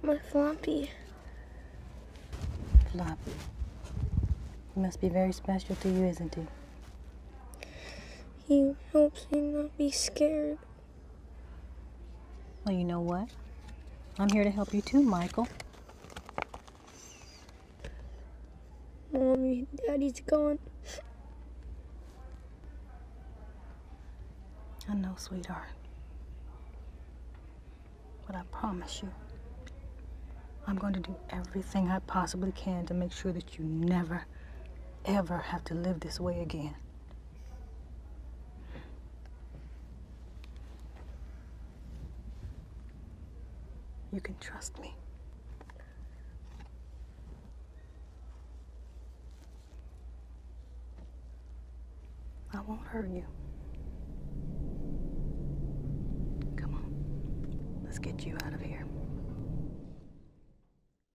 My Floppy. Floppy. He must be very special to you, isn't he? He helps me not be scared. Well, you know what? I'm here to help you too, Michael. Mommy, Daddy's gone. I know, sweetheart. But I promise you, I'm going to do everything I possibly can to make sure that you never, ever have to live this way again. You can trust me. I won't hurt you. Come on, let's get you out of here.